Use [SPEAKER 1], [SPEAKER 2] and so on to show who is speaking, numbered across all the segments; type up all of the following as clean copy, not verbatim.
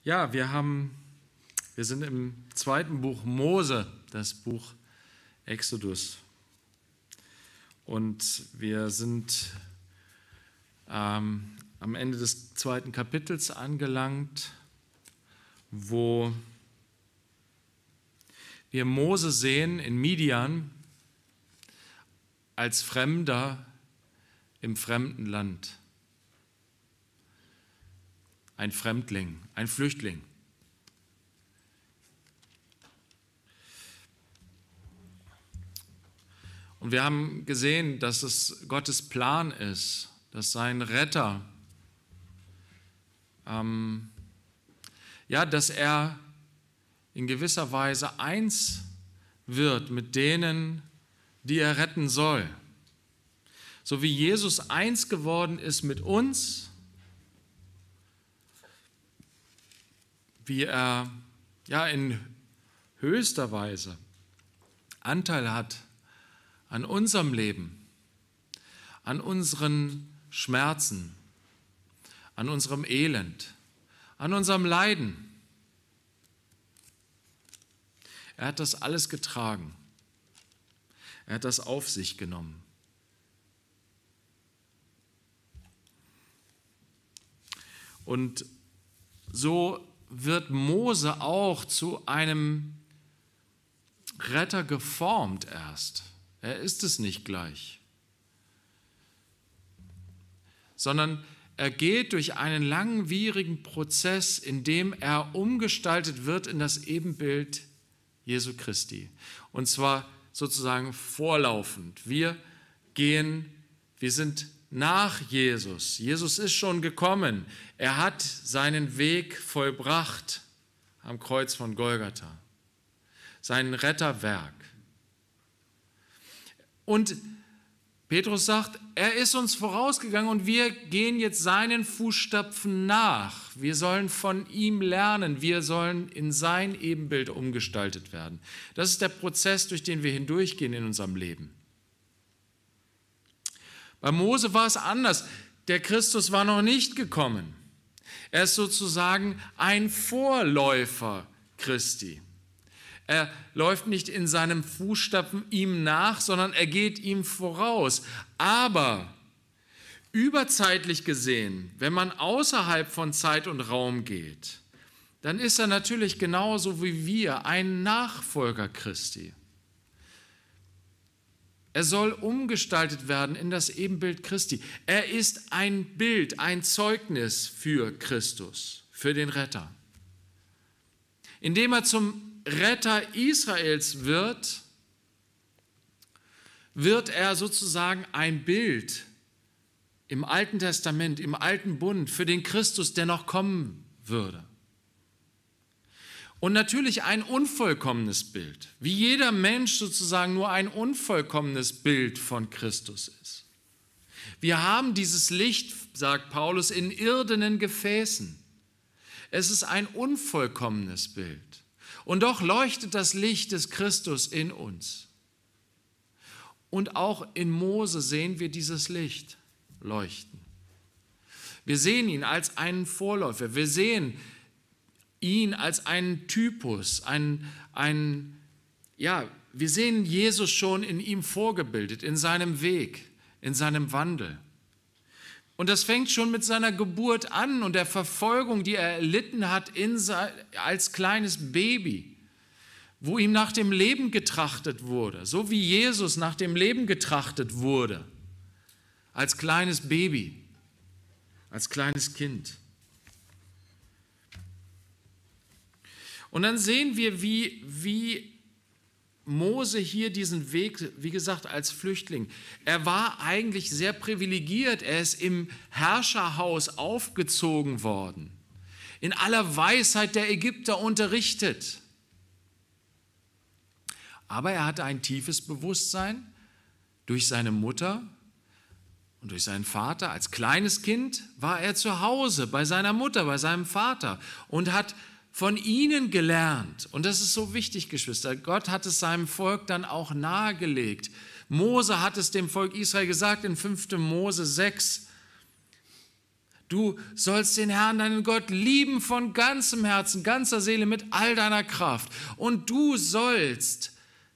[SPEAKER 1] Ja, wir sind im zweiten Buch Mose, das Buch Exodus. Und wir sind am Ende des zweiten Kapitels angelangt, wo wir Mose sehen in Midian als Fremder im fremden Land. Ein Fremdling, ein Flüchtling. Und wir haben gesehen, dass es Gottes Plan ist, dass sein Retter, dass er in gewisser Weise eins wird mit denen, die er retten soll. So wie Jesus eins geworden ist mit uns, wie er in höchster Weise Anteil hat an unserem Leben, an unseren Schmerzen, an unserem Elend, an unserem Leiden. Er hat das alles getragen. Er hat das auf sich genommen. Und so wird Mose auch zu einem Retter geformt erst. Er ist es nicht gleich, sondern er geht durch einen langwierigen Prozess, in dem er umgestaltet wird in das Ebenbild Jesu Christi. Und zwar sozusagen vorlaufend. Wir sind nach Jesus. Jesus ist schon gekommen. Er hat seinen Weg vollbracht am Kreuz von Golgatha. Sein Retterwerk. Und Petrus sagt, er ist uns vorausgegangen und wir gehen jetzt seinen Fußstapfen nach. Wir sollen von ihm lernen. Wir sollen in sein Ebenbild umgestaltet werden. Das ist der Prozess, durch den wir hindurchgehen in unserem Leben. Bei Mose war es anders. Der Christus war noch nicht gekommen. Er ist sozusagen ein Vorläufer Christi. Er läuft nicht in seinem Fußstapfen ihm nach, sondern er geht ihm voraus. Aber überzeitlich gesehen, wenn man außerhalb von Zeit und Raum geht, dann ist er natürlich genauso wie wir ein Nachfolger Christi. Er soll umgestaltet werden in das Ebenbild Christi. Er ist ein Bild, ein Zeugnis für Christus, für den Retter. Indem er zum Retter Israels wird er sozusagen ein Bild im Alten Testament, im Alten Bund für den Christus, der noch kommen würde. Und natürlich ein unvollkommenes Bild, wie jeder Mensch sozusagen nur ein unvollkommenes Bild von Christus ist. Wir haben dieses Licht, sagt Paulus, in irdenen Gefäßen. Es ist ein unvollkommenes Bild. Und doch leuchtet das Licht des Christus in uns. Und auch in Mose sehen wir dieses Licht leuchten. Wir sehen ihn als einen Vorläufer. Wir sehen ihn als einen Typus. Wir sehen Jesus schon in ihm vorgebildet, in seinem Weg, in seinem Wandel. Und das fängt schon mit seiner Geburt an und der Verfolgung, die er erlitten hat als kleines Baby, wo ihm nach dem Leben getrachtet wurde, so wie Jesus nach dem Leben getrachtet wurde, als kleines Baby, als kleines Kind. Und dann sehen wir, wie Mose hier diesen Weg, wie gesagt, als Flüchtling. Er war eigentlich sehr privilegiert. Er ist im Herrscherhaus aufgezogen worden, in aller Weisheit der Ägypter unterrichtet. Aber er hatte ein tiefes Bewusstsein durch seine Mutter und durch seinen Vater. Als kleines Kind war er zu Hause bei seiner Mutter, bei seinem Vater und hat von ihnen gelernt. Und das ist so wichtig, Geschwister. Gott hat es seinem Volk dann auch nahegelegt. Mose hat es dem Volk Israel gesagt in 5. Mose 6. Du sollst den Herrn, deinen Gott, lieben von ganzem Herzen, ganzer Seele, mit all deiner Kraft. Und du sollst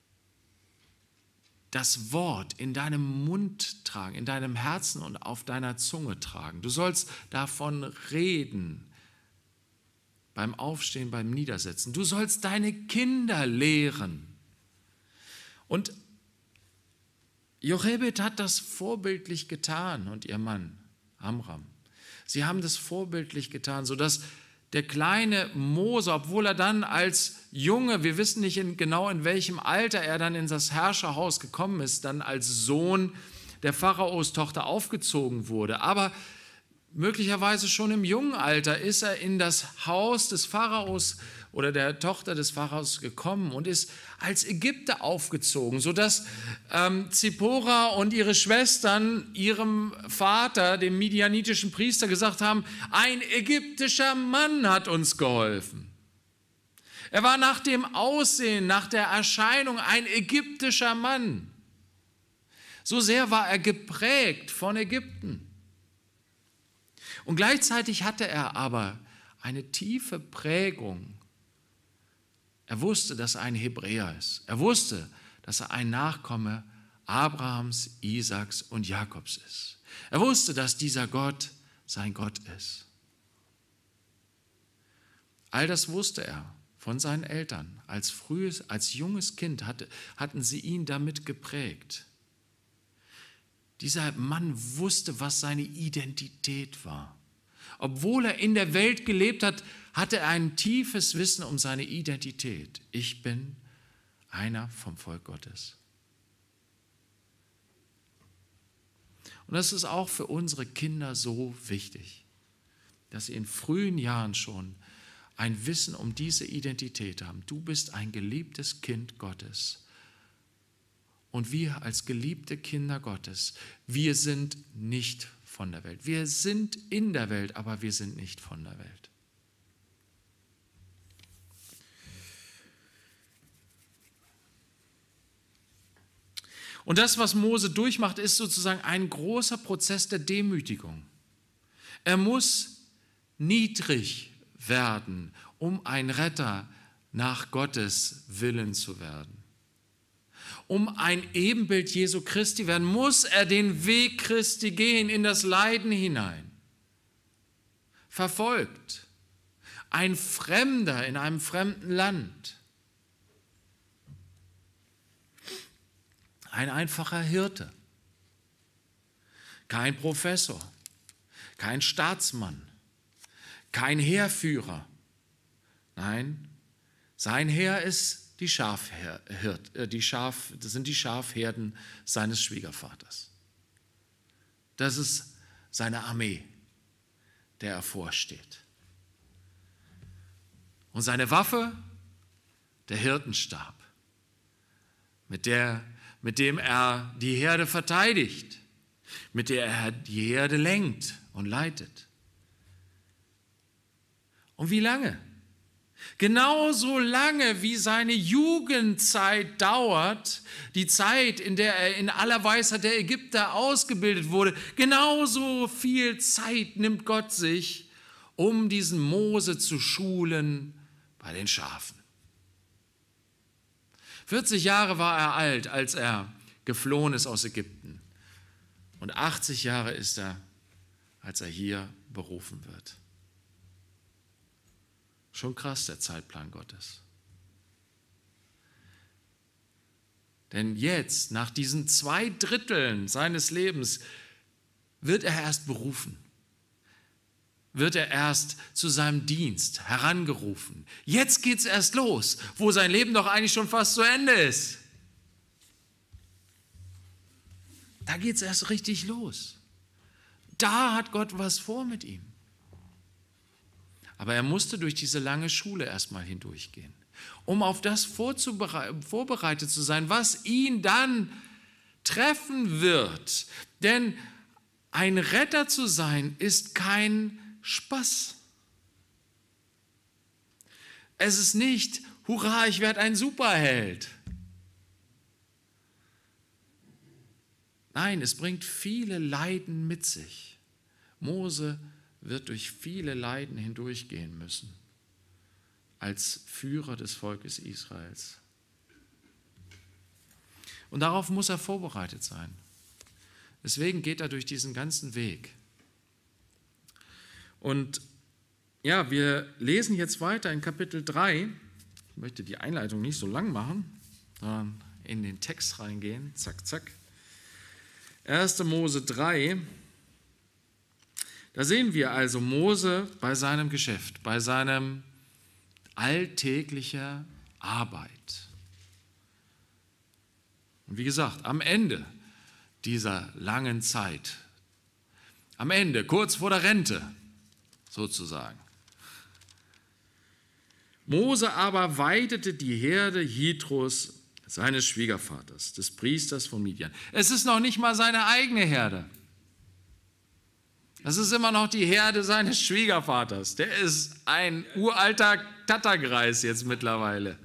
[SPEAKER 1] das Wort in deinem Mund tragen, in deinem Herzen und auf deiner Zunge tragen. Du sollst davon reden, beim Aufstehen, beim Niedersetzen. Du sollst deine Kinder lehren. Und Jochebed hat das vorbildlich getan und ihr Mann Amram. Sie haben das vorbildlich getan, sodass der kleine Mose, obwohl er dann als Junge, wir wissen nicht genau in welchem Alter er dann in das Herrscherhaus gekommen ist, dann als Sohn der Pharaos Tochter aufgezogen wurde, aber möglicherweise schon im jungen Alter ist er in das Haus des Pharaos oder der Tochter des Pharaos gekommen und ist als Ägypter aufgezogen, sodass Zippora und ihre Schwestern ihrem Vater, dem midianitischen Priester, gesagt haben, ein ägyptischer Mann hat uns geholfen. Er war nach dem Aussehen, nach der Erscheinung ein ägyptischer Mann. So sehr war er geprägt von Ägypten. Und gleichzeitig hatte er aber eine tiefe Prägung. Er wusste, dass er ein Hebräer ist. Er wusste, dass er ein Nachkomme Abrahams, Isaaks und Jakobs ist. Er wusste, dass dieser Gott sein Gott ist. All das wusste er von seinen Eltern. Als junges Kind hatten sie ihn damit geprägt. Dieser Mann wusste, was seine Identität war. Obwohl er in der Welt gelebt hat, hatte er ein tiefes Wissen um seine Identität. Ich bin einer vom Volk Gottes. Und das ist auch für unsere Kinder so wichtig, dass sie in frühen Jahren schon ein Wissen um diese Identität haben. Du bist ein geliebtes Kind Gottes. Und wir als geliebte Kinder Gottes, wir sind nicht von der Welt. Wir sind in der Welt, aber wir sind nicht von der Welt. Und das, was Mose durchmacht, ist sozusagen ein großer Prozess der Demütigung. Er muss niedrig werden, um ein Retter nach Gottes Willen zu werden. Um ein Ebenbild Jesu Christi werden, muss er den Weg Christi gehen, in das Leiden hinein. Verfolgt, ein Fremder in einem fremden Land. Ein einfacher Hirte, kein Professor, kein Staatsmann, kein Heerführer. Nein, sein Heer ist das sind die Schafherden seines Schwiegervaters. Das ist seine Armee, der er vorsteht. Und seine Waffe, der Hirtenstab, mit dem er die Herde verteidigt, mit der er die Herde lenkt und leitet. Und wie lange? Genauso lange, wie seine Jugendzeit dauert, die Zeit, in der er in aller Weisheit der Ägypter ausgebildet wurde, genauso viel Zeit nimmt Gott sich, um diesen Mose zu schulen bei den Schafen. 40 Jahre war er alt, als er geflohen ist aus Ägypten. Und 80 Jahre ist er, als er hier berufen wird. Schon krass, der Zeitplan Gottes. Denn jetzt, nach diesen 2/3 seines Lebens, wird er erst berufen. Wird er erst zu seinem Dienst herangerufen. Jetzt geht es erst los, wo sein Leben doch eigentlich schon fast zu Ende ist. Da geht es erst richtig los. Da hat Gott was vor mit ihm. Aber er musste durch diese lange Schule erstmal hindurchgehen, um auf das vorbereitet zu sein, was ihn dann treffen wird. Denn ein Retter zu sein, ist kein Spaß. Es ist nicht, hurra, ich werde ein Superheld. Nein, es bringt viele Leiden mit sich. Mose wird durch viele Leiden hindurchgehen müssen als Führer des Volkes Israels. Und darauf muss er vorbereitet sein. Deswegen geht er durch diesen ganzen Weg. Und ja, wir lesen jetzt weiter in Kapitel 3. Ich möchte die Einleitung nicht so lang machen, sondern in den Text reingehen. Zack, zack. 1. Mose 3. Da sehen wir also Mose bei seinem Geschäft, bei seinem alltäglicher Arbeit. Und wie gesagt, am Ende dieser langen Zeit, am Ende, kurz vor der Rente sozusagen. Mose aber weidete die Herde Jitros, seines Schwiegervaters, des Priesters von Midian. Es ist noch nicht mal seine eigene Herde. Das ist immer noch die Herde seines Schwiegervaters. Der ist ein uralter Tattergreis jetzt mittlerweile.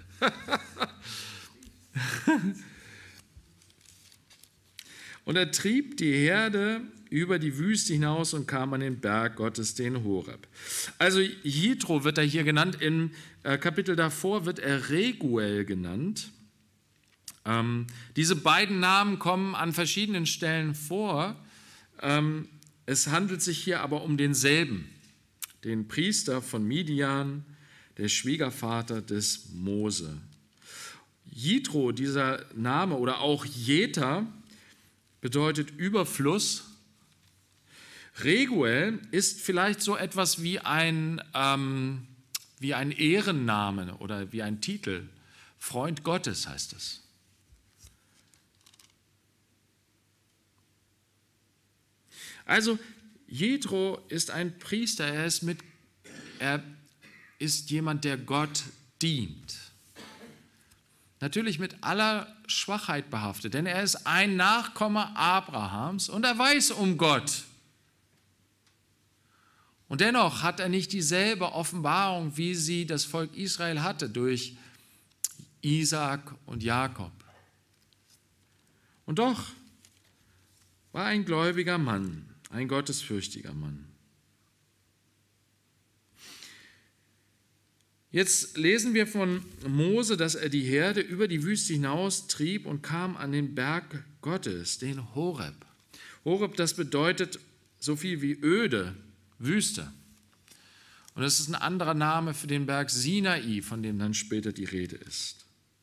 [SPEAKER 1] Und er trieb die Herde über die Wüste hinaus und kam an den Berg Gottes, den Horeb. Also Jitro wird er hier genannt, im Kapitel davor wird er Reguel genannt. Diese beiden Namen kommen an verschiedenen Stellen vor. Es handelt sich hier aber um denselben, den Priester von Midian, der Schwiegervater des Mose. Jitro, dieser Name, oder auch Jether, bedeutet Überfluss. Reguel ist vielleicht so etwas wie ein Ehrenname oder wie ein Titel. Freund Gottes heißt es. Also Jethro ist ein Priester, er ist jemand, der Gott dient. Natürlich mit aller Schwachheit behaftet, denn er ist ein Nachkomme Abrahams und er weiß um Gott. Und dennoch hat er nicht dieselbe Offenbarung, wie sie das Volk Israel hatte durch Isaak und Jakob. Und doch war ein gläubiger Mann, ein gottesfürchtiger Mann. Jetzt lesen wir von Mose, dass er die Herde über die Wüste hinaus trieb und kam an den Berg Gottes, den Horeb. Horeb, das bedeutet so viel wie öde, Wüste. Und das ist ein anderer Name für den Berg Sinai, von dem dann später die Rede ist.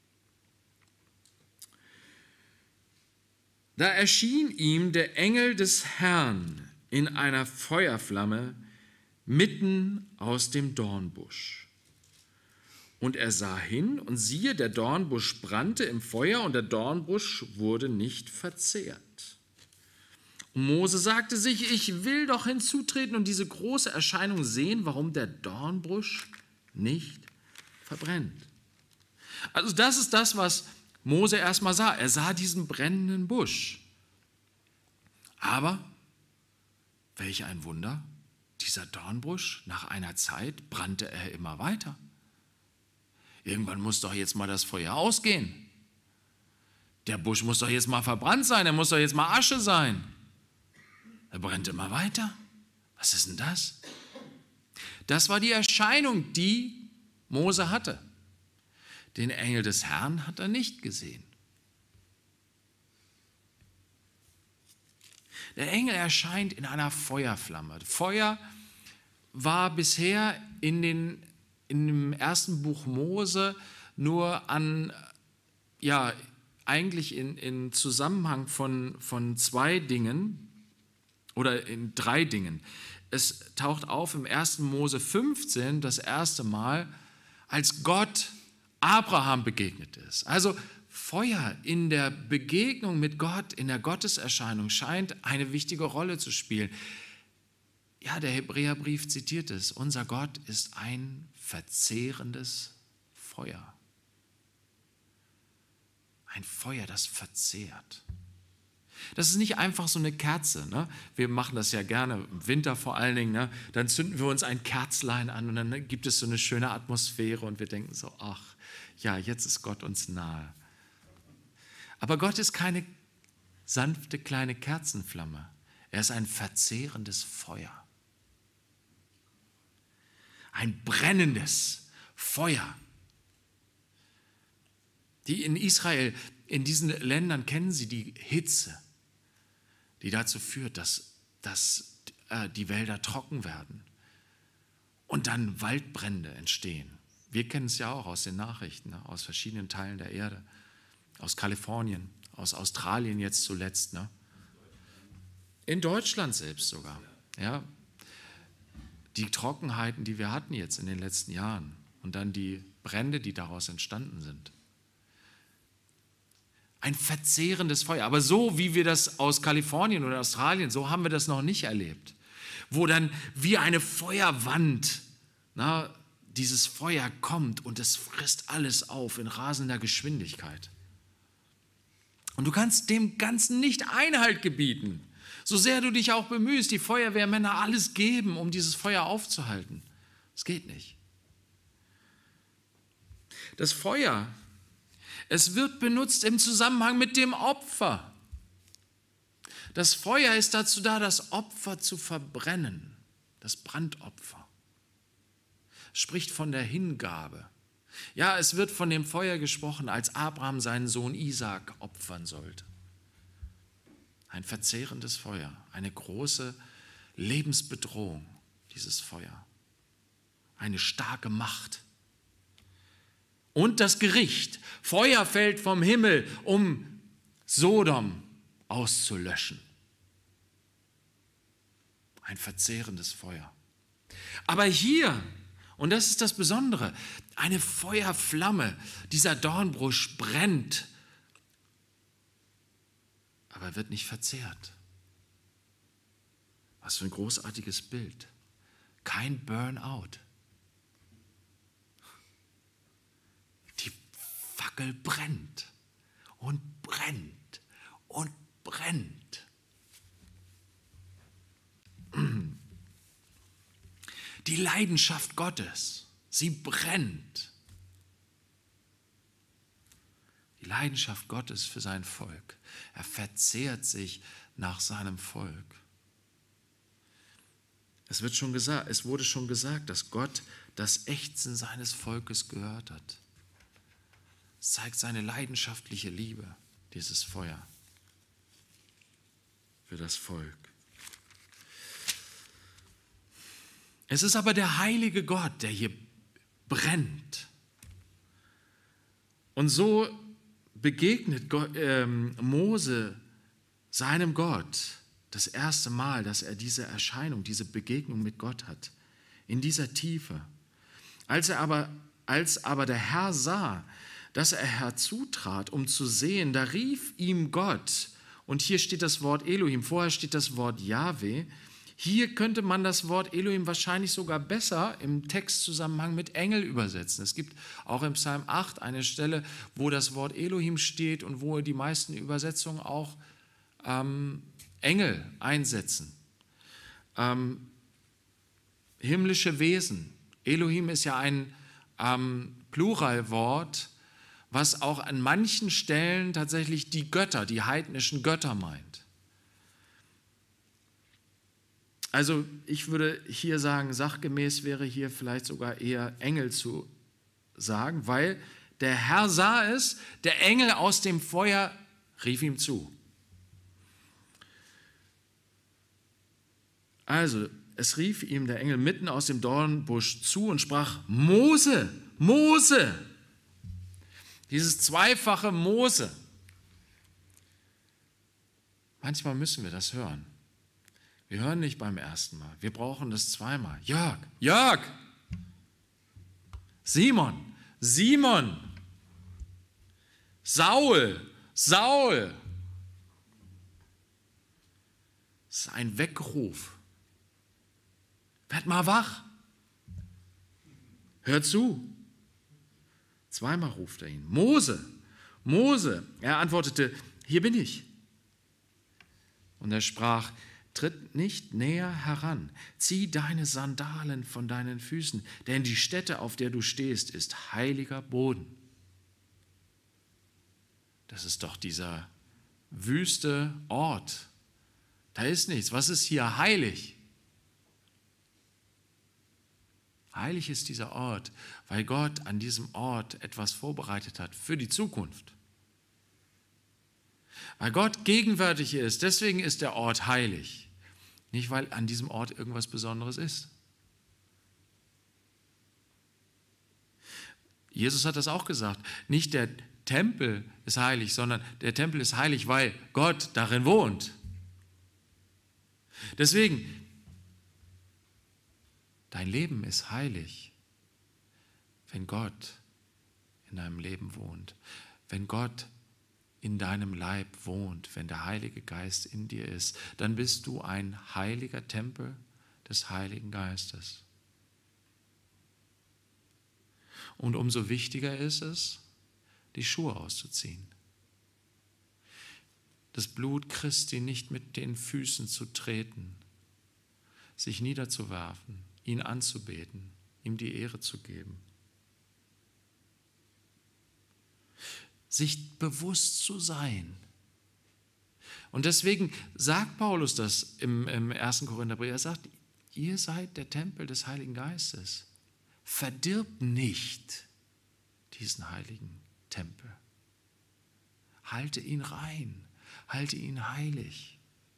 [SPEAKER 1] Da erschien ihm der Engel des Herrn in einer Feuerflamme mitten aus dem Dornbusch. Und er sah hin, und siehe, der Dornbusch brannte im Feuer, und der Dornbusch wurde nicht verzehrt. Und Mose sagte sich, ich will doch hinzutreten und diese große Erscheinung sehen, warum der Dornbusch nicht verbrennt. Also das ist das, was Mose erstmal sah. Er sah diesen brennenden Busch. Aber, welch ein Wunder, dieser Dornbusch, nach einer Zeit brannte er immer weiter. Irgendwann muss doch jetzt mal das Feuer ausgehen. Der Busch muss doch jetzt mal verbrannt sein, er muss doch jetzt mal Asche sein. Er brennt immer weiter. Was ist denn das? Das war die Erscheinung, die Mose hatte. Den Engel des Herrn hat er nicht gesehen. Der Engel erscheint in einer Feuerflamme. Feuer war bisher in dem ersten Buch Mose nur eigentlich in Zusammenhang von zwei Dingen oder in drei Dingen. Es taucht auf im 1. Mose 15 das erste Mal, als Gott Abraham begegnet ist. Also Feuer in der Begegnung mit Gott, in der Gotteserscheinung scheint eine wichtige Rolle zu spielen. Ja, der Hebräerbrief zitiert es. Unser Gott ist ein verzehrendes Feuer. Ein Feuer, das verzehrt. Das ist nicht einfach so eine Kerze. Ne? Wir machen das ja gerne, im Winter vor allen Dingen. Ne? Dann zünden wir uns ein Kerzlein an und dann gibt es so eine schöne Atmosphäre und wir denken so, ach ja, jetzt ist Gott uns nahe. Aber Gott ist keine sanfte kleine Kerzenflamme. Er ist ein verzehrendes Feuer. Ein brennendes Feuer. Die in Israel, in diesen Ländern kennen sie die Hitze, die dazu führt, dass die Wälder trocken werden und dann Waldbrände entstehen. Wir kennen es ja auch aus den Nachrichten, ne? Aus verschiedenen Teilen der Erde, aus Kalifornien, aus Australien jetzt zuletzt. Ne? In Deutschland selbst sogar. Ja? Die Trockenheiten, die wir hatten jetzt in den letzten Jahren und dann die Brände, die daraus entstanden sind. Ein verzehrendes Feuer. Aber so wie wir das aus Kalifornien oder Australien, so haben wir das noch nicht erlebt. Wo dann wie eine Feuerwand, dieses Feuer kommt und es frisst alles auf in rasender Geschwindigkeit. Und du kannst dem Ganzen nicht Einhalt gebieten. So sehr du dich auch bemühst, die Feuerwehrmänner alles geben, um dieses Feuer aufzuhalten. Es geht nicht. Das Feuer, es wird benutzt im Zusammenhang mit dem Opfer. Das Feuer ist dazu da, das Opfer zu verbrennen, das Brandopfer. Es spricht von der Hingabe. Ja, es wird von dem Feuer gesprochen, als Abraham seinen Sohn Isaak opfern sollte. Ein verzehrendes Feuer, eine große Lebensbedrohung, dieses Feuer. Eine starke Macht. Und das Gericht. Feuer fällt vom Himmel, um Sodom auszulöschen. Ein verzehrendes Feuer. Aber hier, und das ist das Besondere, eine Feuerflamme, dieser Dornbusch brennt, aber wird nicht verzehrt. Was für ein großartiges Bild. Kein Burnout. Die Fackel brennt und brennt und brennt. Die Leidenschaft Gottes, sie brennt. Die Leidenschaft Gottes für sein Volk. Er verzehrt sich nach seinem Volk. Es wurde schon gesagt, dass Gott das Ächzen seines Volkes gehört hat. Es zeigt seine leidenschaftliche Liebe, dieses Feuer für das Volk. Es ist aber der heilige Gott, der hier brennt. Und so begegnet Mose seinem Gott das erste Mal, dass er diese Erscheinung, diese Begegnung mit Gott hat, in dieser Tiefe. Als aber der Herr sah, dass er herzutrat, um zu sehen, da rief ihm Gott, und hier steht das Wort Elohim, vorher steht das Wort Jahwe. Hier könnte man das Wort Elohim wahrscheinlich sogar besser im Textzusammenhang mit Engel übersetzen. Es gibt auch im Psalm 8 eine Stelle, wo das Wort Elohim steht und wo die meisten Übersetzungen auch Engel einsetzen. Himmlische Wesen. Elohim ist ja ein Pluralwort, was auch an manchen Stellen tatsächlich die Götter, die heidnischen Götter meint. Also ich würde hier sagen, sachgemäß wäre hier vielleicht sogar eher Engel zu sagen, weil der Herr sah es, der Engel aus dem Feuer rief ihm zu. Also es rief ihm der Engel mitten aus dem Dornbusch zu und sprach, Mose, Mose. Dieses zweifache Mose. Manchmal müssen wir das hören. Wir hören nicht beim ersten Mal, wir brauchen das zweimal. Jörg, Jörg, Simon, Simon, Saul, Saul. Es ist ein Weckruf. Werd mal wach. Hör zu. Zweimal ruft er ihn. Mose, Mose. Er antwortete, hier bin ich. Und er sprach, tritt nicht näher heran, zieh deine Sandalen von deinen Füßen, denn die Stätte, auf der du stehst, ist heiliger Boden. Das ist doch dieser wüste Ort. Da ist nichts. Was ist hier heilig? Heilig ist dieser Ort, weil Gott an diesem Ort etwas vorbereitet hat für die Zukunft. Weil Gott gegenwärtig ist, deswegen ist der Ort heilig. Nicht, weil an diesem Ort irgendwas Besonderes ist. Jesus hat das auch gesagt. Nicht der Tempel ist heilig, sondern der Tempel ist heilig, weil Gott darin wohnt. Deswegen, dein Leben ist heilig, wenn Gott in deinem Leben wohnt, wenn Gott in deinem Leib wohnt, wenn der Heilige Geist in dir ist, dann bist du ein heiliger Tempel des Heiligen Geistes. Und umso wichtiger ist es, die Schuhe auszuziehen. Das Blut Christi nicht mit den Füßen zu treten, sich niederzuwerfen, ihn anzubeten, ihm die Ehre zu geben. Sich bewusst zu sein. Und deswegen sagt Paulus das im 1. Korintherbrief. Er sagt, ihr seid der Tempel des Heiligen Geistes. Verdirbt nicht diesen heiligen Tempel. Halte ihn rein, halte ihn heilig.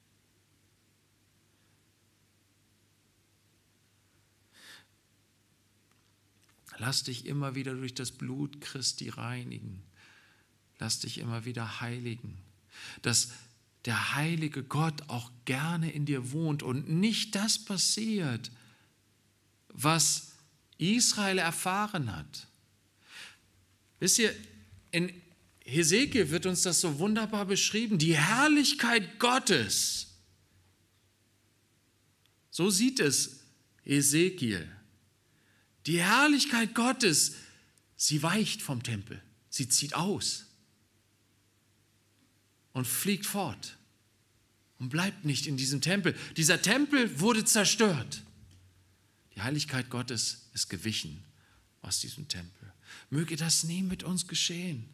[SPEAKER 1] Lass dich immer wieder durch das Blut Christi reinigen. Lass dich immer wieder heiligen, dass der heilige Gott auch gerne in dir wohnt und nicht das passiert, was Israel erfahren hat. Wisst ihr, in Hesekiel wird uns das so wunderbar beschrieben, die Herrlichkeit Gottes. So sieht es Hesekiel. Die Herrlichkeit Gottes, sie weicht vom Tempel, sie zieht aus. Und fliegt fort und bleibt nicht in diesem Tempel. Dieser Tempel wurde zerstört. Die Heiligkeit Gottes ist gewichen aus diesem Tempel. Möge das nie mit uns geschehen.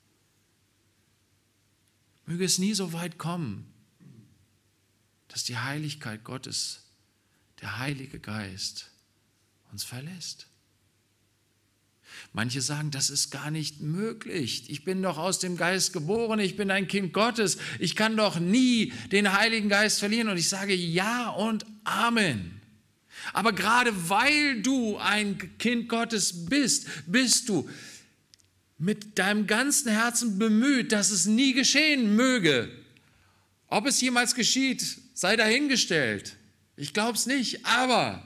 [SPEAKER 1] Möge es nie so weit kommen, dass die Heiligkeit Gottes, der Heilige Geist, uns verlässt. Manche sagen, das ist gar nicht möglich. Ich bin doch aus dem Geist geboren, ich bin ein Kind Gottes. Ich kann doch nie den Heiligen Geist verlieren. Und ich sage ja und Amen. Aber gerade weil du ein Kind Gottes bist, bist du mit deinem ganzen Herzen bemüht, dass es nie geschehen möge. Ob es jemals geschieht, sei dahingestellt. Ich glaube es nicht, aber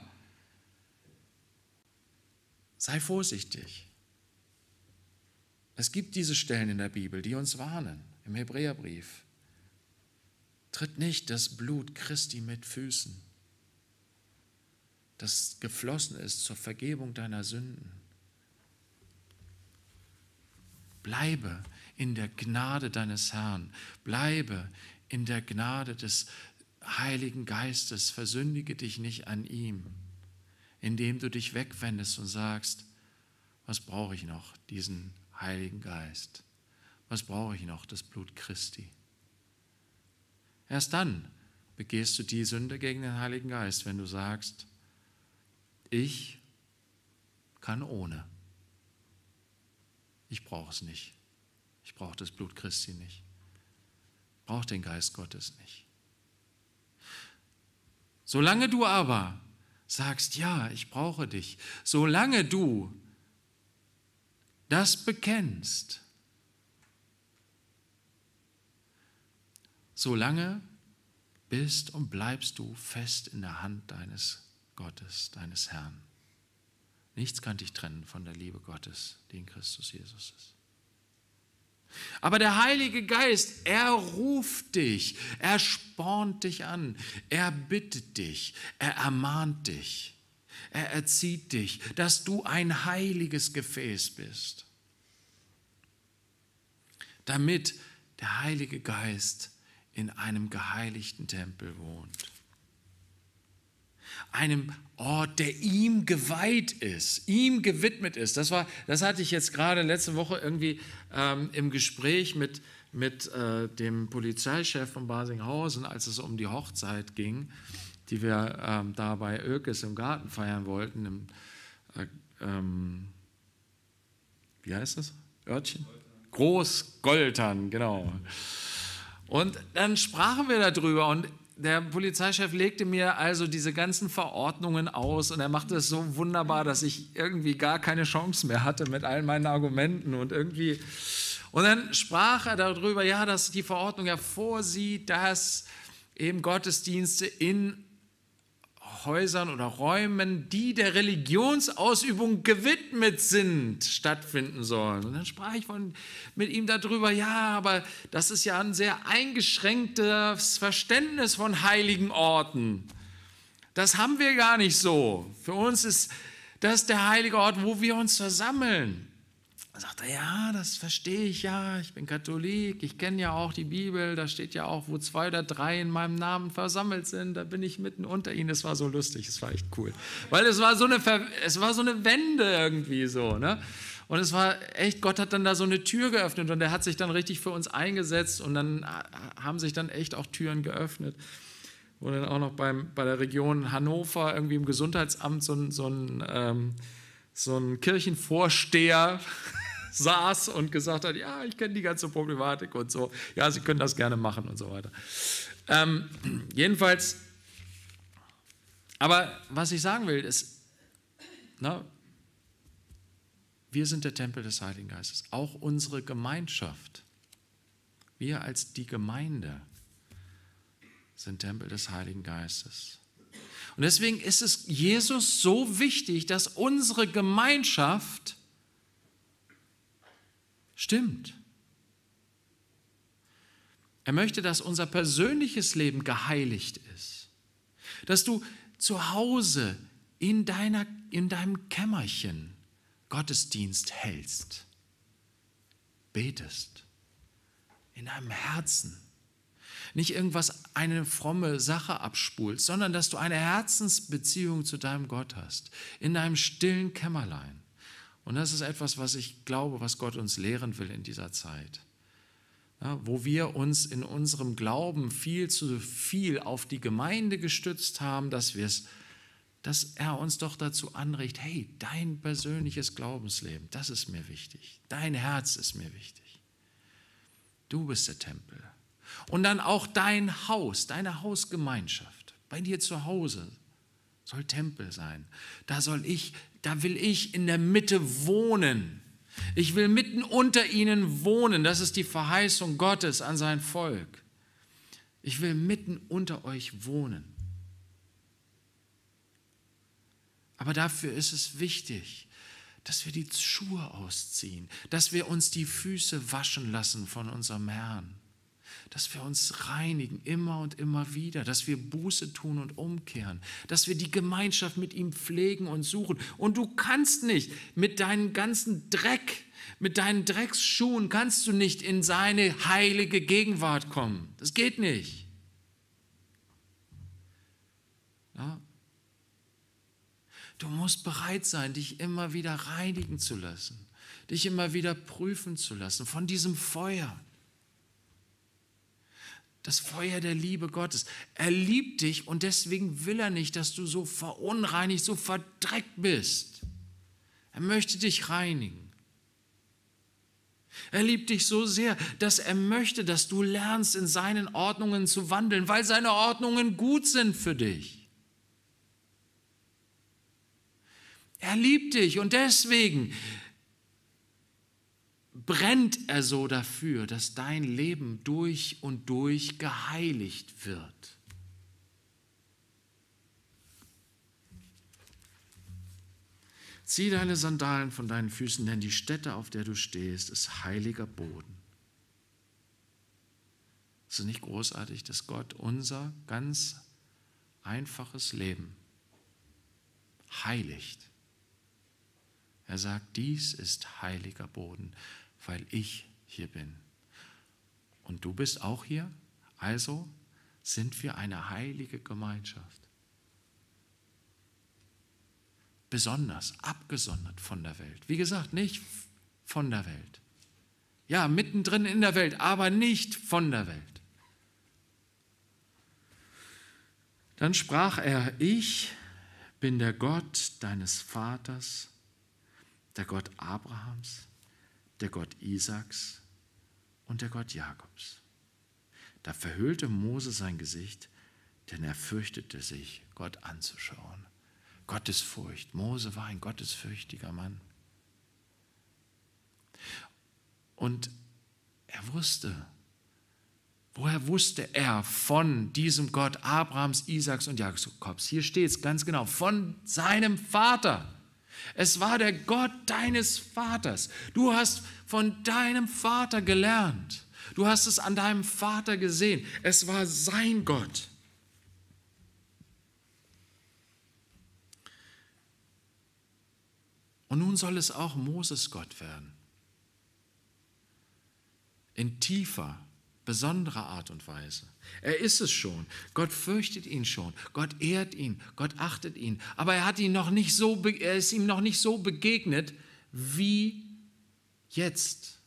[SPEAKER 1] sei vorsichtig. Es gibt diese Stellen in der Bibel, die uns warnen, im Hebräerbrief. Tritt nicht das Blut Christi mit Füßen, das geflossen ist zur Vergebung deiner Sünden. Bleibe in der Gnade deines Herrn, bleibe in der Gnade des Heiligen Geistes, versündige dich nicht an ihm, indem du dich wegwendest und sagst, was brauche ich noch? Diesen Heiligen Geist. Was brauche ich noch? Das Blut Christi. Erst dann begehst du die Sünde gegen den Heiligen Geist, wenn du sagst, ich kann ohne. Ich brauche es nicht. Ich brauche das Blut Christi nicht. Ich brauche den Geist Gottes nicht. Solange du aber sagst, ja, ich brauche dich, solange du das bekennst, solange bist und bleibst du fest in der Hand deines Gottes, deines Herrn. Nichts kann dich trennen von der Liebe Gottes, die in Christus Jesus ist. Aber der Heilige Geist, er ruft dich, er spornt dich an, er bittet dich, er ermahnt dich, er erzieht dich, dass du ein heiliges Gefäß bist, damit der Heilige Geist in einem geheiligten Tempel wohnt. Einem Ort, der ihm geweiht ist, ihm gewidmet ist. Das hatte ich jetzt gerade letzte Woche irgendwie im Gespräch mit dem Polizeichef von Basinghausen, als es um die Hochzeit ging, die wir da bei Oekes im Garten feiern wollten, wie heißt das? Örtchen? Großgoltern, genau. Und dann sprachen wir darüber und der Polizeichef legte mir also diese ganzen Verordnungen aus und er machte es so wunderbar, dass ich irgendwie gar keine Chance mehr hatte mit all meinen Argumenten und dann sprach er darüber, ja, dass die Verordnung ja vorsieht, dass eben Gottesdienste in Häusern oder Räumen, die der Religionsausübung gewidmet sind, stattfinden sollen. Und dann sprach ich mit ihm darüber, ja, aber das ist ja ein sehr eingeschränktes Verständnis von heiligen Orten. Das haben wir gar nicht so. Für uns ist das der heilige Ort, wo wir uns versammeln. Dann sagt er, ja, das verstehe ich ja, ich bin Katholik, ich kenne ja auch die Bibel, da steht ja auch, wo 2 oder 3 in meinem Namen versammelt sind, da bin ich mitten unter ihnen. Das war so lustig, das war echt cool. Weil es war so eine Wende irgendwie so, ne? Und es war echt, Gott hat dann da so eine Tür geöffnet und er hat sich dann richtig für uns eingesetzt und dann haben sich dann echt auch Türen geöffnet. Wo dann auch noch bei der Region Hannover irgendwie im Gesundheitsamt so ein Kirchenvorsteher saß und gesagt hat, ja, ich kenne die ganze Problematik und so, ja, Sie können das gerne machen und so weiter. Jedenfalls, aber was ich sagen will, ist, wir sind der Tempel des Heiligen Geistes, auch unsere Gemeinschaft, wir als die Gemeinde sind Tempel des Heiligen Geistes. Und deswegen ist es Jesus so wichtig, dass unsere Gemeinschaft stimmt. Er möchte, dass unser persönliches Leben geheiligt ist. Dass du zu Hause in deinem Kämmerchen Gottesdienst hältst, betest, in deinem Herzen. Nicht irgendwas, eine fromme Sache abspulst, sondern dass du eine Herzensbeziehung zu deinem Gott hast, in deinem stillen Kämmerlein. Und das ist etwas, was ich glaube, was Gott uns lehren will in dieser Zeit. Ja, wo wir uns in unserem Glauben viel zu viel auf die Gemeinde gestützt haben, dass er uns doch dazu anregt, hey, dein persönliches Glaubensleben, das ist mir wichtig. Dein Herz ist mir wichtig. Du bist der Tempel. Und dann auch dein Haus, deine Hausgemeinschaft, bei dir zu Hause soll Tempel sein. Da will ich in der Mitte wohnen. Ich will mitten unter ihnen wohnen. Das ist die Verheißung Gottes an sein Volk. Ich will mitten unter euch wohnen. Aber dafür ist es wichtig, dass wir die Schuhe ausziehen, dass wir uns die Füße waschen lassen von unserem Herrn. Dass wir uns reinigen immer und immer wieder, dass wir Buße tun und umkehren, dass wir die Gemeinschaft mit ihm pflegen und suchen. Und du kannst nicht mit deinem ganzen Dreck, mit deinen Drecksschuhen, kannst du nicht in seine heilige Gegenwart kommen. Das geht nicht. Ja? Du musst bereit sein, dich immer wieder reinigen zu lassen, dich immer wieder prüfen zu lassen von diesem Feuer. Das Feuer der Liebe Gottes. Er liebt dich und deswegen will er nicht, dass du so verunreinigt, so verdreckt bist. Er möchte dich reinigen. Er liebt dich so sehr, dass er möchte, dass du lernst, in seinen Ordnungen zu wandeln, weil seine Ordnungen gut sind für dich. Er liebt dich und deswegen brennt er so dafür, dass dein Leben durch und durch geheiligt wird. Zieh deine Sandalen von deinen Füßen, denn die Stätte, auf der du stehst, ist heiliger Boden. Ist es nicht großartig, dass Gott unser ganz einfaches Leben heiligt? Er sagt, dies ist heiliger Boden, weil ich hier bin. Und du bist auch hier, also sind wir eine heilige Gemeinschaft. Besonders, abgesondert von der Welt. Wie gesagt, nicht von der Welt. Ja, mittendrin in der Welt, aber nicht von der Welt. Dann sprach er, ich bin der Gott deines Vaters, der Gott Abrahams, der Gott Isaaks und der Gott Jakobs. Da verhüllte Mose sein Gesicht, denn er fürchtete sich, Gott anzuschauen. Gottesfurcht. Mose war ein gottesfürchtiger Mann. Und er wusste, woher wusste er von diesem Gott Abrahams, Isaaks und Jakobs? Hier steht es ganz genau, von seinem Vater. Es war der Gott deines Vaters. Du hast von deinem Vater gelernt. Du hast es an deinem Vater gesehen. Es war sein Gott. Und nun soll es auch Moses Gott werden. In tiefer, besonderer Art und Weise. Er ist es schon. Gott fürchtet ihn schon. Gott ehrt ihn. Gott achtet ihn. Aber er ist ihm noch nicht so begegnet wie jetzt.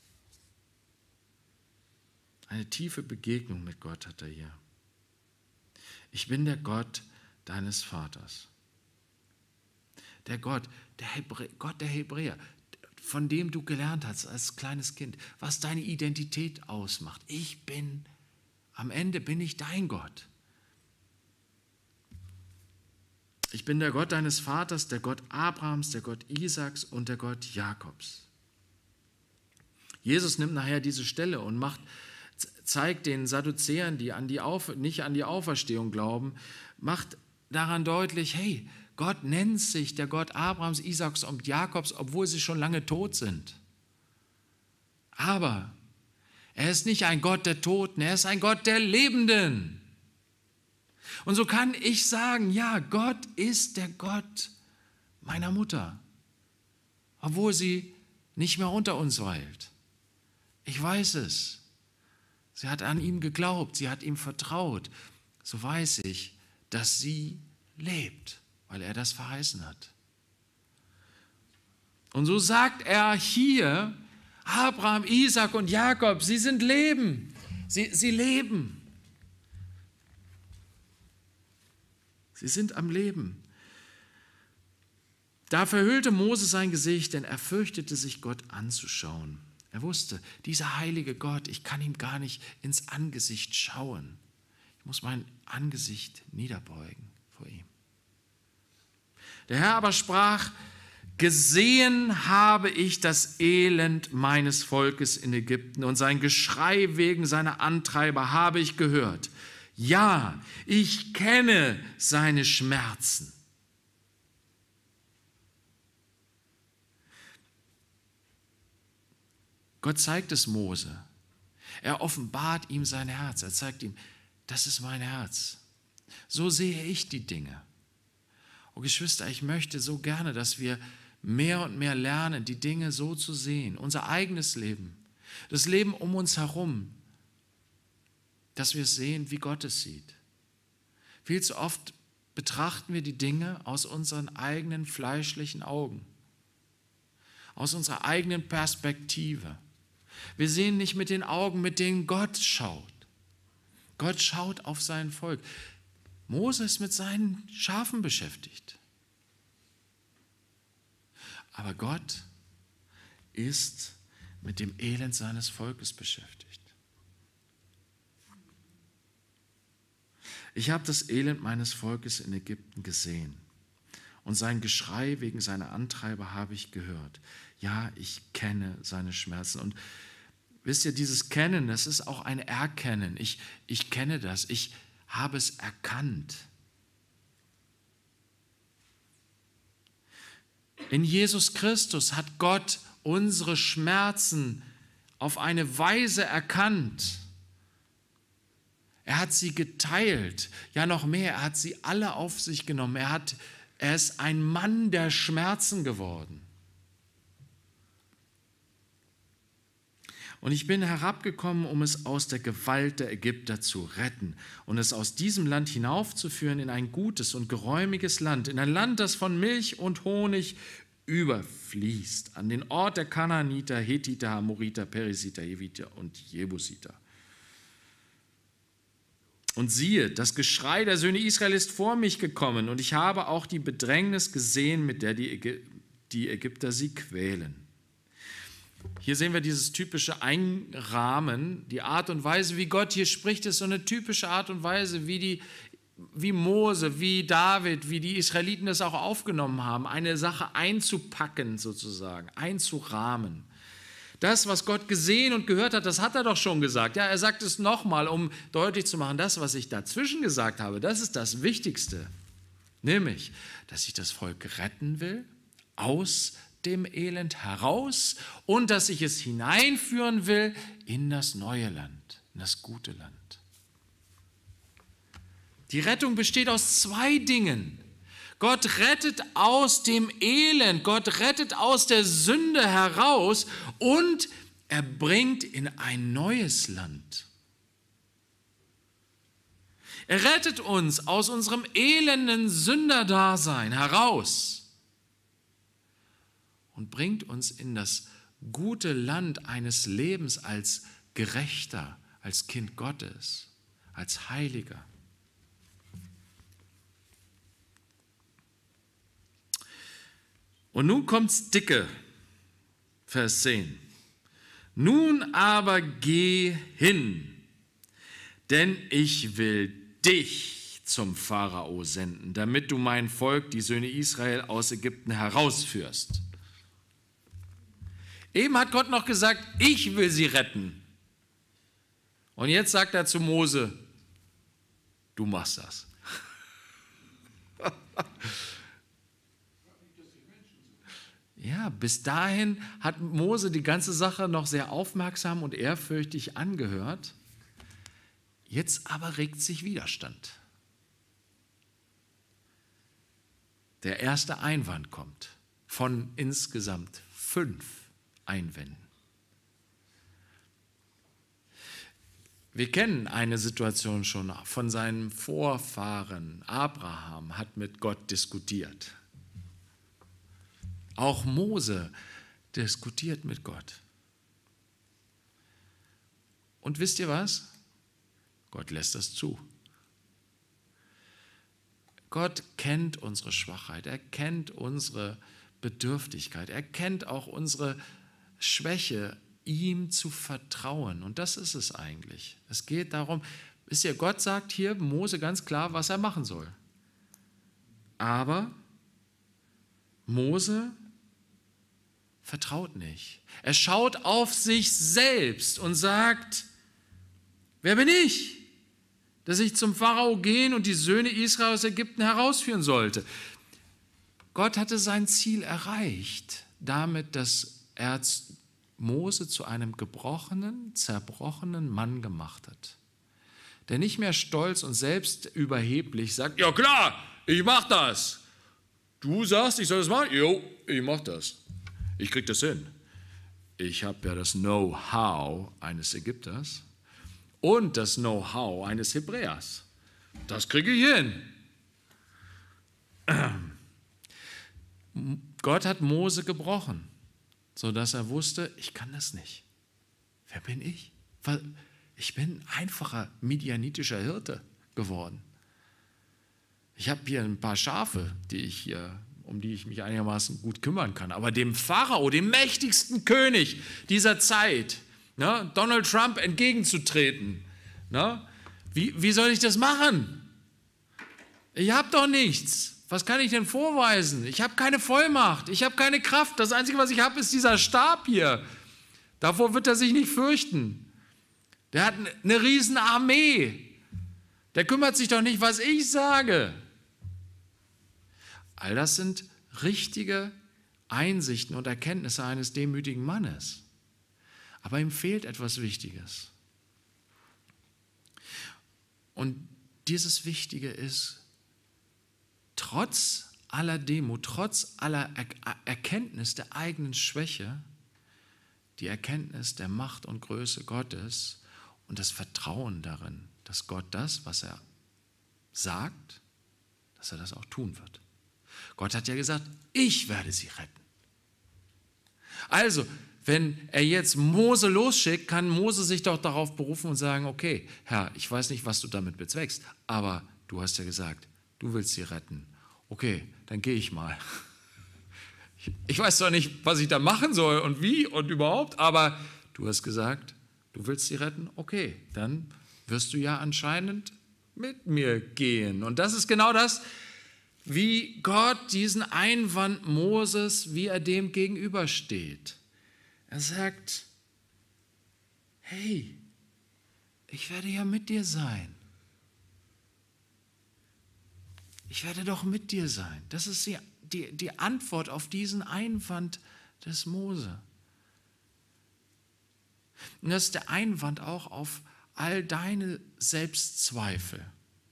[SPEAKER 1] Eine tiefe Begegnung mit Gott hat er hier. Ich bin der Gott deines Vaters. Der Gott der Hebräer, von dem du gelernt hast als kleines Kind, was deine Identität ausmacht. Am Ende bin ich dein Gott. Ich bin der Gott deines Vaters, der Gott Abrahams, der Gott Isaaks und der Gott Jakobs. Jesus nimmt nachher diese Stelle und zeigt den Sadduzäern, die nicht an die Auferstehung glauben, macht daran deutlich, hey, Gott nennt sich der Gott Abrahams, Isaaks und Jakobs, obwohl sie schon lange tot sind. Aber er ist nicht ein Gott der Toten, er ist ein Gott der Lebenden. Und so kann ich sagen, ja, Gott ist der Gott meiner Mutter, obwohl sie nicht mehr unter uns weilt. Ich weiß es. Sie hat an ihm geglaubt, sie hat ihm vertraut. So weiß ich, dass sie lebt, weil er das verheißen hat. Und so sagt er hier, Abraham, Isaak und Jakob, sie sind Leben. Sie leben. Sie sind am Leben. Da verhüllte Mose sein Gesicht, denn er fürchtete sich, Gott anzuschauen. Er wusste, dieser heilige Gott, ich kann ihm gar nicht ins Angesicht schauen. Ich muss mein Angesicht niederbeugen vor ihm. Der Herr aber sprach, gesehen habe ich das Elend meines Volkes in Ägypten und sein Geschrei wegen seiner Antreiber habe ich gehört. Ja, ich kenne seine Schmerzen. Gott zeigt es Mose. Er offenbart ihm sein Herz. Er zeigt ihm, das ist mein Herz. So sehe ich die Dinge. Oh Geschwister, ich möchte so gerne, dass wir mehr und mehr lernen, die Dinge so zu sehen. Unser eigenes Leben, das Leben um uns herum, dass wir es sehen, wie Gott es sieht. Viel zu oft betrachten wir die Dinge aus unseren eigenen fleischlichen Augen, aus unserer eigenen Perspektive. Wir sehen nicht mit den Augen, mit denen Gott schaut. Gott schaut auf sein Volk. Mose ist mit seinen Schafen beschäftigt. Aber Gott ist mit dem Elend seines Volkes beschäftigt. Ich habe das Elend meines Volkes in Ägypten gesehen und sein Geschrei wegen seiner Antreiber habe ich gehört. Ja, ich kenne seine Schmerzen. Und wisst ihr, dieses Kennen, das ist auch ein Erkennen. Ich kenne das, ich habe es erkannt. In Jesus Christus hat Gott unsere Schmerzen auf eine Weise erkannt. Er hat sie geteilt. Ja, noch mehr, er hat sie alle auf sich genommen. Er ist ein Mann der Schmerzen geworden. Und ich bin herabgekommen, um es aus der Gewalt der Ägypter zu retten und es aus diesem Land hinaufzuführen in ein gutes und geräumiges Land, in ein Land, das von Milch und Honig überfließt, an den Ort der Kanaaniter, Hethiter, Amoriter, Perisiter, Heviter und Jebusiter. Und siehe, das Geschrei der Söhne Israel ist vor mich gekommen, und ich habe auch die Bedrängnis gesehen, mit der die Ägypter sie quälen. Hier sehen wir dieses typische Einrahmen, die Art und Weise, wie Gott hier spricht, ist so eine typische Art und Weise, wie Mose, wie David, wie die Israeliten das auch aufgenommen haben, eine Sache einzupacken sozusagen, einzurahmen. Das, was Gott gesehen und gehört hat, das hat er doch schon gesagt. Ja, er sagt es nochmal, um deutlich zu machen, das, was ich dazwischen gesagt habe, das ist das Wichtigste. Nämlich, dass ich das Volk retten will, aus dem Elend heraus, und dass ich es hineinführen will in das neue Land, in das gute Land. Die Rettung besteht aus zwei Dingen. Gott rettet aus dem Elend, Gott rettet aus der Sünde heraus und er bringt in ein neues Land. Er rettet uns aus unserem elenden Sünderdasein heraus und bringt uns in das gute Land eines Lebens als Gerechter, als Kind Gottes, als Heiliger. Und nun kommt's dicke, Vers 10. Nun aber geh hin, denn ich will dich zum Pharao senden, damit du mein Volk, die Söhne Israel, aus Ägypten herausführst. Eben hat Gott noch gesagt, ich will sie retten. Und jetzt sagt er zu Mose, du machst das. Ja, bis dahin hat Mose die ganze Sache noch sehr aufmerksam und ehrfürchtig angehört. Jetzt aber regt sich Widerstand. Der erste Einwand kommt von insgesamt 5 Einwänden. Wir kennen eine Situation schon von seinem Vorfahren. Abraham hat mit Gott diskutiert. Auch Mose diskutiert mit Gott. Und wisst ihr was? Gott lässt das zu. Gott kennt unsere Schwachheit, er kennt unsere Bedürftigkeit, er kennt auch unsere Schwäche, ihm zu vertrauen. Und das ist es eigentlich. Es geht darum, wisst ihr, Gott sagt hier Mose ganz klar, was er machen soll. Aber Mose vertraut nicht. Er schaut auf sich selbst und sagt, wer bin ich, dass ich zum Pharao gehen und die Söhne Israel aus Ägypten herausführen sollte? Gott hatte sein Ziel erreicht, damit, dass er Mose zu einem gebrochenen, zerbrochenen Mann gemacht hat, der nicht mehr stolz und selbst überheblich sagt, ja klar, ich mach das. Du sagst, ich soll das machen? Jo, ich mach das. Ich krieg das hin. Ich habe ja das Know-how eines Ägypters und das Know-how eines Hebräers. Das kriege ich hin. Gott hat Mose gebrochen, sodass er wusste, ich kann das nicht. Wer bin ich? Ich bin ein einfacher midianitischer Hirte geworden. Ich habe hier ein paar Schafe, um die ich mich einigermaßen gut kümmern kann. Aber dem Pharao, dem mächtigsten König dieser Zeit, Donald Trump entgegenzutreten, wie soll ich das machen? Ich habe doch nichts. Was kann ich denn vorweisen? Ich habe keine Vollmacht, ich habe keine Kraft. Das Einzige, was ich habe, ist dieser Stab hier. Davor wird er sich nicht fürchten. Der hat eine Riesenarmee. Der kümmert sich doch nicht, was ich sage. All das sind richtige Einsichten und Erkenntnisse eines demütigen Mannes. Aber ihm fehlt etwas Wichtiges. Und dieses Wichtige ist, trotz aller Demut, trotz aller Erkenntnis der eigenen Schwäche, die Erkenntnis der Macht und Größe Gottes und das Vertrauen darin, dass Gott das, was er sagt, dass er das auch tun wird. Gott hat ja gesagt, ich werde sie retten. Also, wenn er jetzt Mose losschickt, kann Mose sich doch darauf berufen und sagen, okay, Herr, ich weiß nicht, was du damit bezweckst, aber du hast ja gesagt, du willst sie retten. Okay, dann gehe ich mal. Ich weiß zwar nicht, was ich da machen soll und wie und überhaupt, aber du hast gesagt, du willst sie retten. Okay, dann wirst du ja anscheinend mit mir gehen. Und das ist genau das, wie Gott diesen Einwand Moses, wie er dem gegenübersteht. Er sagt, hey, ich werde ja mit dir sein. Ich werde doch mit dir sein. Das ist die Antwort auf diesen Einwand des Mose. Und das ist der Einwand auch auf all deine Selbstzweifel.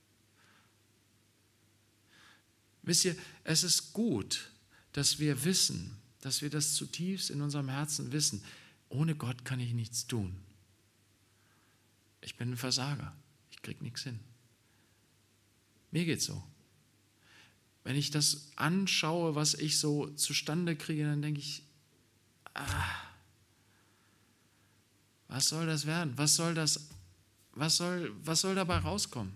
[SPEAKER 1] Wisst ihr, es ist gut, dass wir wissen, dass wir das zutiefst in unserem Herzen wissen. Ohne Gott kann ich nichts tun. Ich bin ein Versager. Ich kriege nichts hin. Mir geht's so. Wenn ich das anschaue, was ich so zustande kriege, dann denke ich, was soll das werden? Was soll dabei rauskommen?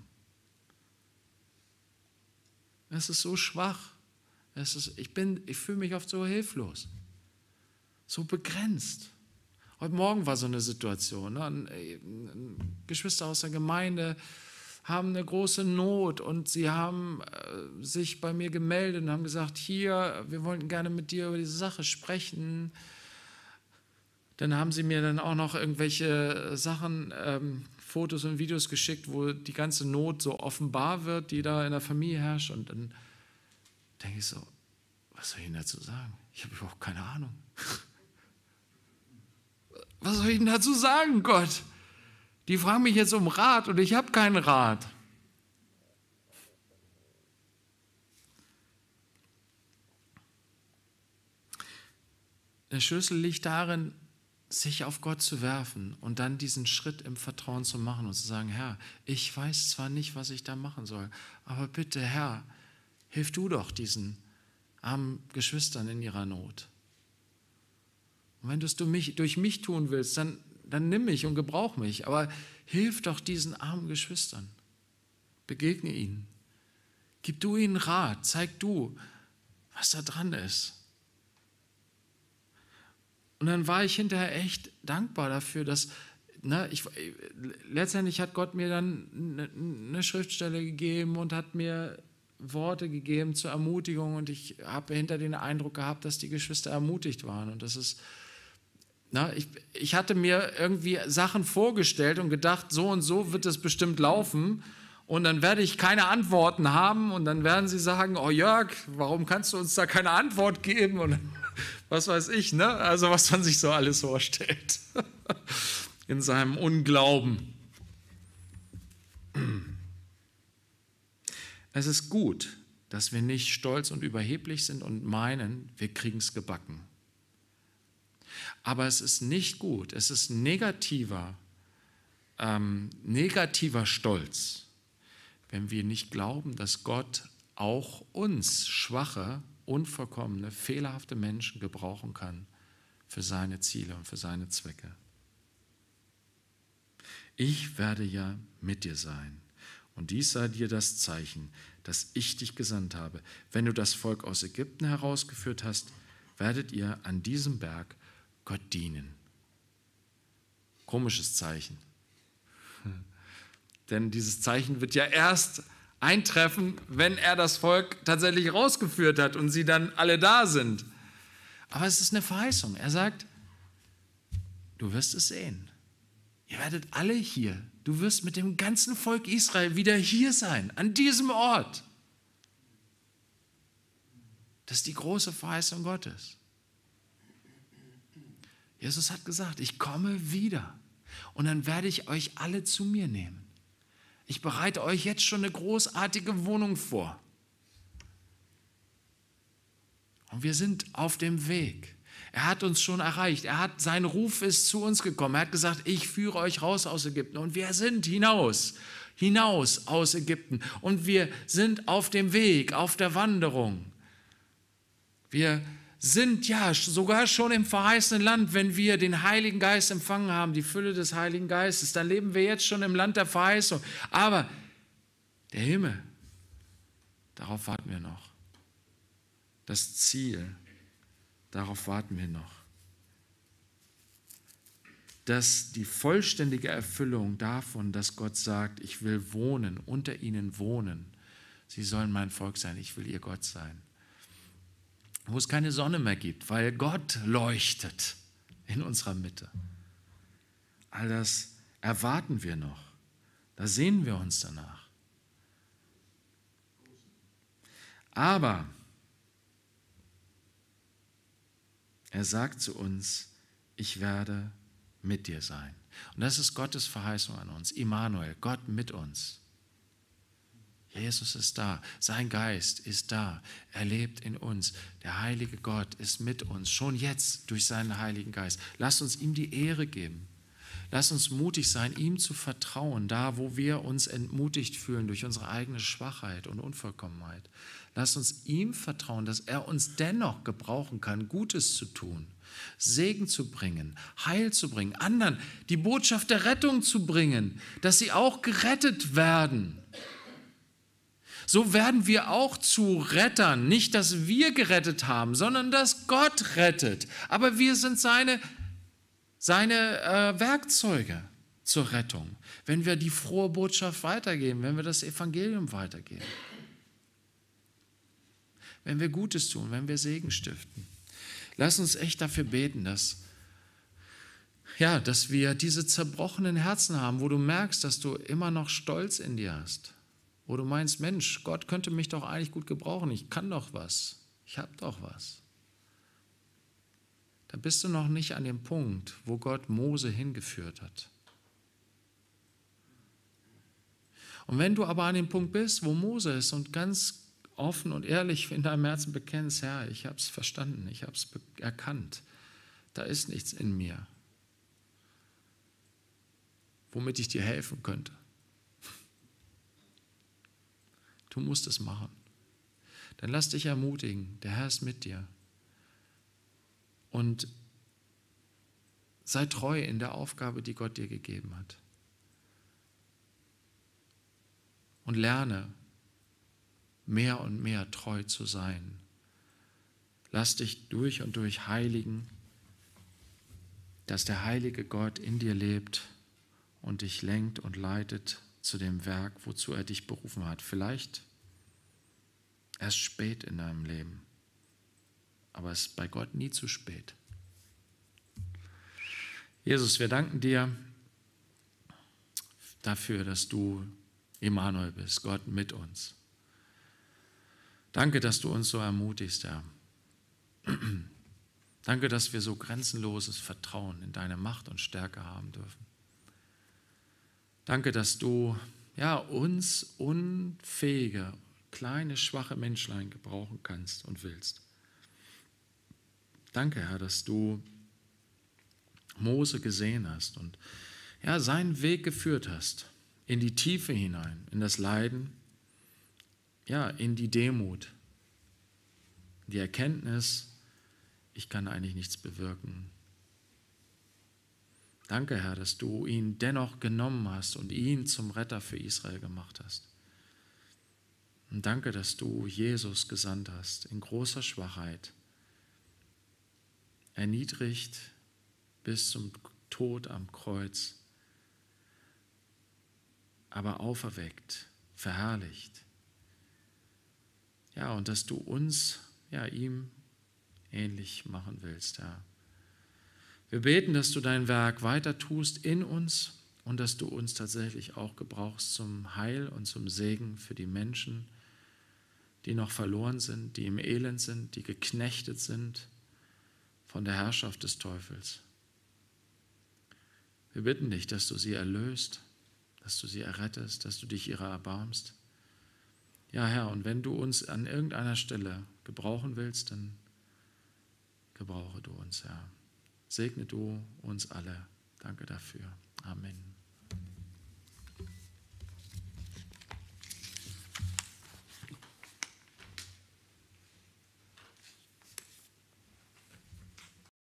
[SPEAKER 1] Es ist so schwach. Ich fühle mich oft so hilflos, so begrenzt. Heute Morgen war so eine Situation. Ein Geschwister aus der Gemeinde haben eine große Not und sie haben sich bei mir gemeldet und haben gesagt, hier, wir wollten gerne mit dir über diese Sache sprechen. Dann haben sie mir dann auch noch irgendwelche Sachen, Fotos und Videos geschickt, wo die ganze Not so offenbar wird, die da in der Familie herrscht. Und dann denke ich so, was soll ich Ihnen dazu sagen? Ich habe überhaupt keine Ahnung. Was soll ich Ihnen dazu sagen, Gott? Die fragen mich jetzt um Rat und ich habe keinen Rat. Der Schlüssel liegt darin, sich auf Gott zu werfen und dann diesen Schritt im Vertrauen zu machen und zu sagen, Herr, ich weiß zwar nicht, was ich da machen soll, aber bitte, Herr, hilf du doch diesen armen Geschwistern in ihrer Not. Und wenn du es durch mich tun willst, dann nimm mich und gebrauch mich, aber hilf doch diesen armen Geschwistern. Begegne ihnen. Gib du ihnen Rat, zeig du, was da dran ist. Und dann war ich hinterher echt dankbar dafür, dass, letztendlich hat Gott mir dann eine Schriftstelle gegeben und hat mir Worte gegeben zur Ermutigung und ich habe hinter den Eindruck gehabt, dass die Geschwister ermutigt waren. Und das ist, ich hatte mir irgendwie Sachen vorgestellt und gedacht, so und so wird es bestimmt laufen und dann werde ich keine Antworten haben und dann werden sie sagen, oh Jörg, warum kannst du uns da keine Antwort geben? Und was weiß ich, also was man sich so alles vorstellt in seinem Unglauben. Es ist gut, dass wir nicht stolz und überheblich sind und meinen, wir kriegen es gebacken. Aber es ist nicht gut, es ist negativer Stolz, wenn wir nicht glauben, dass Gott auch uns, schwache, unvollkommene, fehlerhafte Menschen gebrauchen kann für seine Ziele und für seine Zwecke. Ich werde ja mit dir sein. Und dies sei dir das Zeichen, dass ich dich gesandt habe. Wenn du das Volk aus Ägypten herausgeführt hast, werdet ihr an diesem Berg Gott dienen. Komisches Zeichen. Denn dieses Zeichen wird ja erst eintreffen, wenn er das Volk tatsächlich rausgeführt hat und sie dann alle da sind. Aber es ist eine Verheißung. Er sagt, du wirst es sehen. Ihr werdet alle hier. Du wirst mit dem ganzen Volk Israel wieder hier sein, an diesem Ort. Das ist die große Verheißung Gottes. Jesus hat gesagt, ich komme wieder und dann werde ich euch alle zu mir nehmen. Ich bereite euch jetzt schon eine großartige Wohnung vor. Und wir sind auf dem Weg. Er hat uns schon erreicht. Sein Ruf ist zu uns gekommen. Er hat gesagt, ich führe euch raus aus Ägypten. Und wir sind hinaus aus Ägypten. Und wir sind auf dem Weg, auf der Wanderung. Wir sind ja sogar schon im verheißenen Land, wenn wir den Heiligen Geist empfangen haben, die Fülle des Heiligen Geistes, dann leben wir jetzt schon im Land der Verheißung. Aber der Himmel, darauf warten wir noch. Das Ziel, darauf warten wir noch. Dass die vollständige Erfüllung davon, dass Gott sagt, ich will wohnen, unter ihnen wohnen. Sie sollen mein Volk sein, ich will ihr Gott sein. Wo es keine Sonne mehr gibt, weil Gott leuchtet in unserer Mitte. All das erwarten wir noch. Da sehnen wir uns danach. Aber er sagt zu uns, ich werde mit dir sein. Und das ist Gottes Verheißung an uns. Immanuel, Gott mit uns. Jesus ist da, sein Geist ist da, er lebt in uns. Der heilige Gott ist mit uns, schon jetzt durch seinen Heiligen Geist. Lasst uns ihm die Ehre geben. Lasst uns mutig sein, ihm zu vertrauen, da wo wir uns entmutigt fühlen durch unsere eigene Schwachheit und Unvollkommenheit. Lasst uns ihm vertrauen, dass er uns dennoch gebrauchen kann, Gutes zu tun, Segen zu bringen, Heil zu bringen, anderen die Botschaft der Rettung zu bringen, dass sie auch gerettet werden. So werden wir auch zu Rettern, nicht, dass wir gerettet haben, sondern dass Gott rettet. Aber wir sind seine Werkzeuge zur Rettung, wenn wir die frohe Botschaft weitergeben, wenn wir das Evangelium weitergeben, wenn wir Gutes tun, wenn wir Segen stiften. Lass uns echt dafür beten, dass wir diese zerbrochenen Herzen haben, wo du merkst, dass du immer noch Stolz in dir hast. Wo du meinst, Mensch, Gott könnte mich doch eigentlich gut gebrauchen, ich kann doch was, ich habe doch was. Da bist du noch nicht an dem Punkt, wo Gott Mose hingeführt hat. Und wenn du aber an dem Punkt bist, wo Mose ist und ganz offen und ehrlich in deinem Herzen bekennst, Herr, ich habe es verstanden, ich habe es erkannt, da ist nichts in mir, womit ich dir helfen könnte. Du musst es machen. Dann lass dich ermutigen, der Herr ist mit dir. Und sei treu in der Aufgabe, die Gott dir gegeben hat. Und lerne, mehr und mehr treu zu sein. Lass dich durch und durch heiligen, dass der heilige Gott in dir lebt und dich lenkt und leitet zu dem Werk, wozu er dich berufen hat. Vielleicht erst spät in deinem Leben, aber es ist bei Gott nie zu spät. Jesus, wir danken dir dafür, dass du Immanuel bist, Gott mit uns. Danke, dass du uns so ermutigst, Herr. Danke, dass wir so grenzenloses Vertrauen in deine Macht und Stärke haben dürfen. Danke, dass du uns unfähige, kleine, schwache Menschlein gebrauchen kannst und willst. Danke, Herr, dass du Mose gesehen hast und seinen Weg geführt hast, in die Tiefe hinein, in das Leiden, in die Demut, die Erkenntnis, ich kann eigentlich nichts bewirken. Danke, Herr, dass du ihn dennoch genommen hast und ihn zum Retter für Israel gemacht hast. Und danke, dass du Jesus gesandt hast, in großer Schwachheit, erniedrigt bis zum Tod am Kreuz, aber auferweckt, verherrlicht. Und dass du uns, ihm ähnlich machen willst, Herr. Wir beten, dass du dein Werk weiter tust in uns und dass du uns tatsächlich auch gebrauchst zum Heil und zum Segen für die Menschen, die noch verloren sind, die im Elend sind, die geknechtet sind von der Herrschaft des Teufels. Wir bitten dich, dass du sie erlöst, dass du sie errettest, dass du dich ihrer erbarmst. Ja, Herr, und wenn du uns an irgendeiner Stelle gebrauchen willst, dann gebrauche du uns, Herr. Segne du uns alle. Danke dafür.